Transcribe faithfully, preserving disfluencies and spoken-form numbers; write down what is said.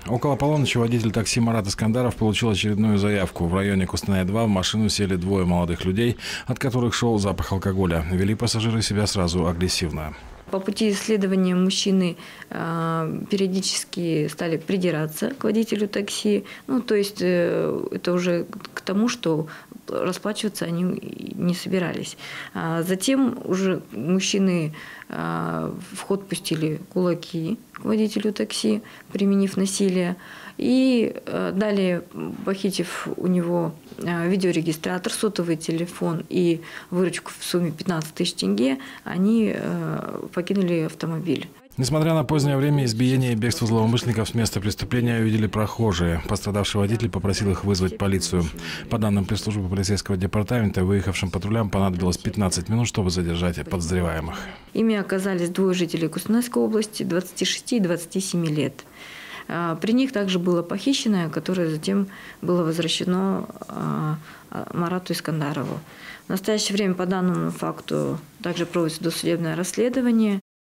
Около полуночи водитель такси Марат Искандаров получил очередную заявку. В районе Кустаная-два в машину сели двое молодых людей, от которых шел запах алкоголя. Вели пассажиры себя сразу агрессивно. По пути исследования мужчины э, периодически стали придираться к водителю такси. Ну, то есть э, это уже к тому, что расплачиваться они не собирались. А затем уже мужчины э, в ход пустили кулаки к водителю такси, применив насилие. И э, далее, похитив у него э, видеорегистратор, сотовый телефон и выручку в сумме пятнадцать тысяч тенге, они э, покинули автомобиль. Несмотря на позднее время, избиения и бегство злоумышленников с места преступления увидели прохожие. Пострадавший водитель попросил их вызвать полицию. По данным пресс-службы полицейского департамента, выехавшим патрулям понадобилось пятнадцать минут, чтобы задержать подозреваемых. Ими оказались двое жителей Кустанайской области, двадцати шести и двадцати семи лет. При них также было похищенное, которое затем было возвращено Марату Искандарову. В настоящее время по данному факту также проводится досудебное расследование.